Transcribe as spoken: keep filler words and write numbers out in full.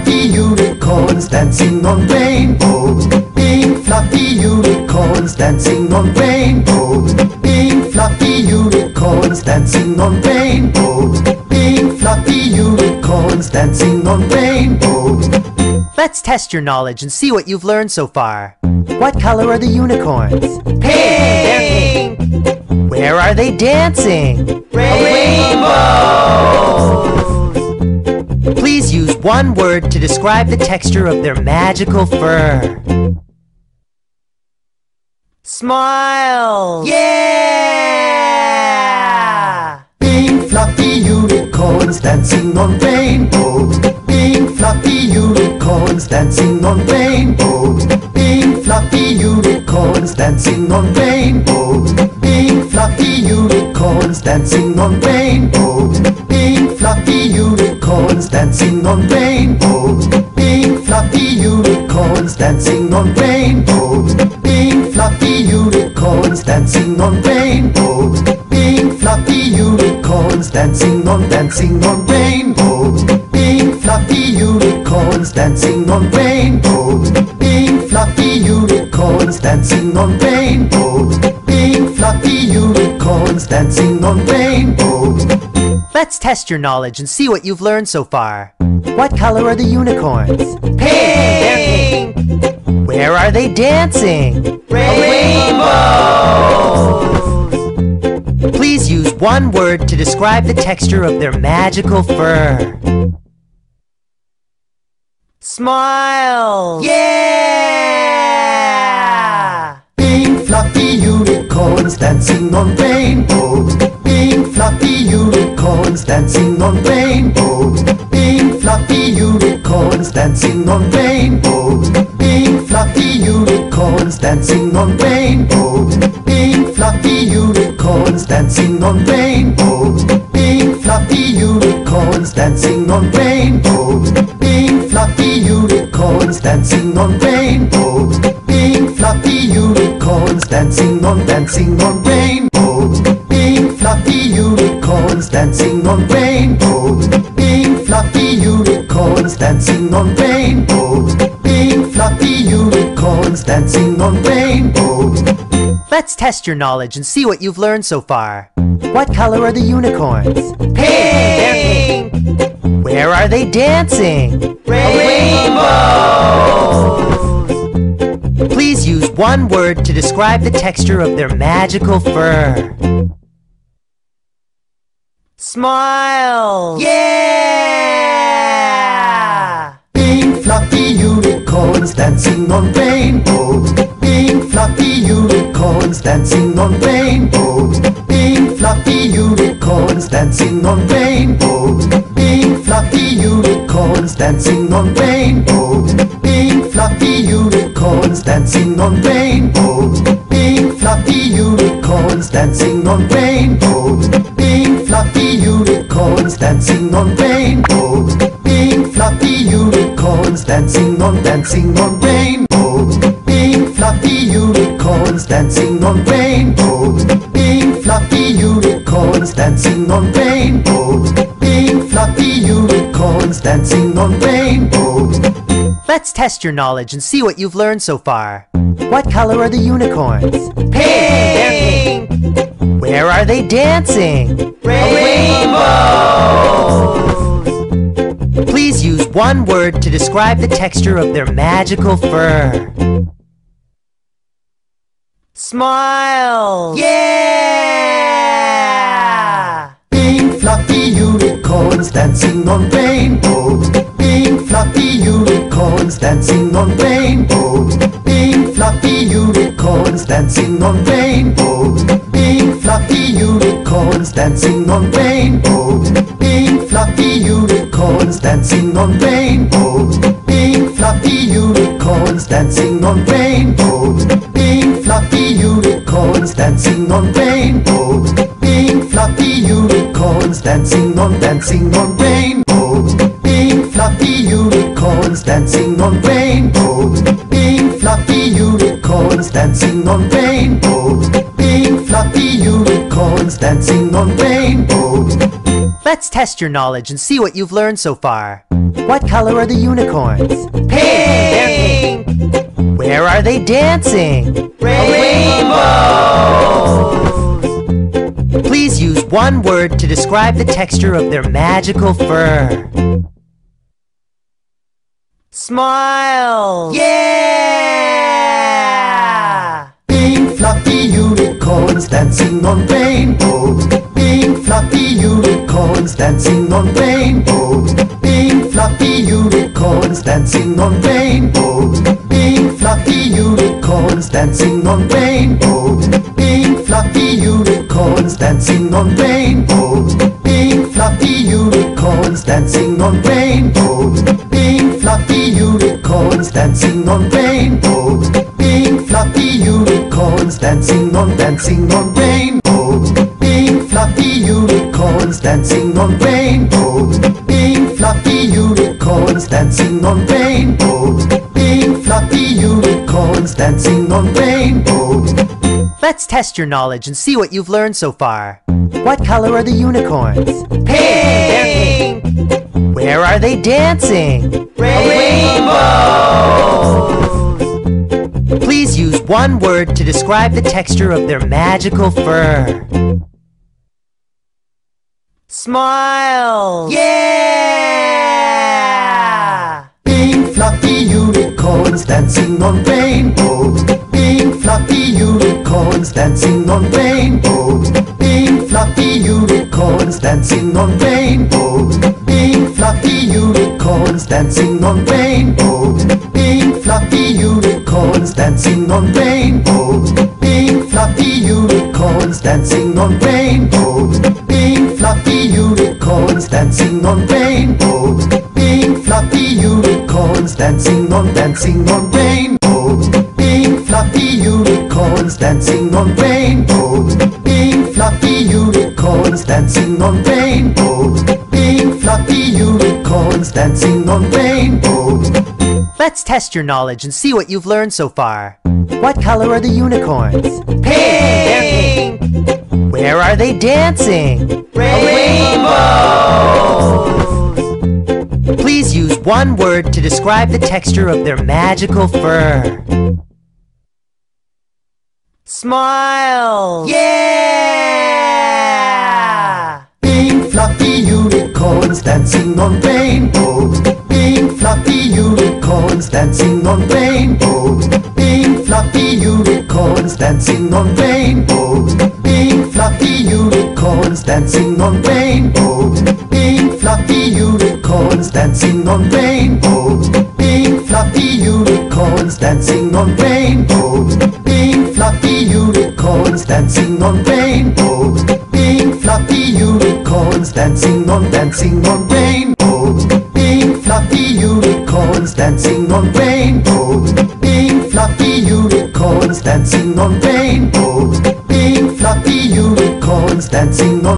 fluffy unicorns dancing on rainbows. Pink fluffy unicorns dancing on rainbows. Pink fluffy unicorns dancing on rainbows. Pink fluffy unicorns dancing on rainbows. Let's test your knowledge and see what you've learned so far. What color are the unicorns? Pink! They're pink! Where are they dancing? Rainbows! Please use one word to describe the texture of their magical fur. Smile! Yeah! Pink fluffy unicorns dancing on rainbows. Pink fluffy unicorns dancing on rainbows. Pink fluffy unicorns dancing on rainbows. Pink fluffy unicorns dancing on rainbows. Pink fluffy unicorns dancing on rainbows. Pink fluffy unicorns dancing on rainbows. Pink fluffy unicorns dancing on rainbows. Pink fluffy unicorns dancing on dancing on rainbows. Pink fluffy unicorns dancing on rainbows. Pink fluffy unicorns dancing on rainbows. Pink fluffy unicorns dancing on rainbows. Let's test your knowledge and see what you've learned so far. What color are the unicorns? Pink! They're pink! Where are they dancing? Rainbows! Please use one word to describe the texture of their magical fur. Smile! Yeah! Pink fluffy unicorns dancing on rainbows. Pink fluffy unicorns dancing on rainbows. Pink fluffy unicorns dancing on rainbows. Pink fluffy unicorns dancing on rainbows. Pink fluffy unicorns dancing on rainbows. Pink fluffy unicorns dancing on rainbows. Pink fluffy unicorns dancing on rainbows. Pink fluffy unicorns dancing on dancing on rainbows. Pink fluffy unicorns dancing on rainbows. Pink fluffy unicorns dancing on rainbows. Pink fluffy unicorns dancing on rainbows. Let's test your knowledge and see what you've learned so far. What color are the unicorns? Pink! They're pink! Where are they dancing? Rainbows! Please use one word to describe the texture of their magical fur. Smile! Yeah! Pink fluffy unicorns dancing on rainbows. Pink fluffy unicorns dancing on rainbows. Pink fluffy unicorns dancing on rainbows. Pink fluffy unicorns dancing on rainbows. Pink fluffy unicorns dancing on rainbows. Pink fluffy unicorns dancing on rainbows. Pink fluffy unicorns dancing on rainbows. Pink fluffy unicorns dancing on dancing on rainbows. Pink fluffy unicorns dancing on rainbows. Pink fluffy unicorns dancing on rainbows. Pink fluffy unicorns dancing on rainbows. Let's test your knowledge and see what you've learned so far. What color are the unicorns? Pink! They're pink! Where are they dancing? Rainbows! Please use one word to describe the texture of their magical fur. Smile! Yeah! Pink fluffy unicorns dancing on rainbows. Pink fluffy unicorns dancing on rainbows. Pink fluffy unicorns dancing on rainbows. Pink fluffy unicorns dancing on rainbows. Pink fluffy unicorns dancing on rainbows. Pink fluffy unicorns dancing on rainbows. Pink fluffy unicorns dancing on rainbows. Pink fluffy unicorns dancing on dancing on rainbows. Pink fluffy unicorns dancing on rainbows. Pink fluffy unicorns dancing on rainbows. Pink fluffy unicorns dancing on rainbows. Let's test your knowledge and see what you've learned so far. What color are the unicorns? Pink! They're pink! Where are they dancing? Rainbows! Please use one word to describe the texture of their magical fur. Smile! Yeah! Pink fluffy unicorns dancing on rainbows. Pink fluffy unicorns dancing on rainbows. Pink fluffy unicorns dancing on rainbows. Pink fluffy unicorns dancing on rainbows. Pink fluffy unicorns dancing on rainbows. Pink fluffy unicorns dancing on rainbows. Pink fluffy unicorns dancing on rainbows. Pink fluffy unicorns dancing on dancing on rainbows. Pink fluffy unicorns dancing on rainbows. Pink fluffy unicorns dancing on rainbows. Pink fluffy unicorns dancing on rainbows. Let's test your knowledge and see what you've learned so far. What color are the unicorns? Pink! They're pink! Where are they dancing? Rainbows! Please use one word to describe the texture of their magical fur. Smile! Yeah! Pink fluffy unicorns dancing on rainbows. Pink fluffy unicorns dancing on rainbows. Pink fluffy unicorns dancing on rainbows. Pink fluffy unicorns dancing on rainbows. Pink fluffy unicorns dancing on rainbows. Pink fluffy unicorns dancing on rainbows. Pink fluffy unicorns dancing on rainbows. Pink fluffy unicorns dancing on dancing on rainbows. Pink fluffy unicorns dancing on rainbows. Pink fluffy unicorns dancing on rainbows. Pink fluffy unicorns dancing on rainbows. Let's test your knowledge and see what you've learned so far. What color are the unicorns? Pink! They're pink! Where are they dancing? Rainbows! Please use one word to describe the texture of their magical fur. Smile! Yeah! Pink fluffy unicorns dancing on rainbows. Pink fluffy unicorns dancing on rainbows. Pink fluffy unicorns dancing on rainbows. Pink fluffy unicorns dancing on rainbows. Pink fluffy unicorns dancing on rainbows. Pink fluffy unicorns dancing on rainbows. Pink fluffy unicorns dancing on rainbows. Pink fluffy unicorns dancing on dancing on rainbows. Pink fluffy unicorns dancing on rainbows. Pink fluffy unicorns dancing on rainbows. Pink fluffy unicorns dancing on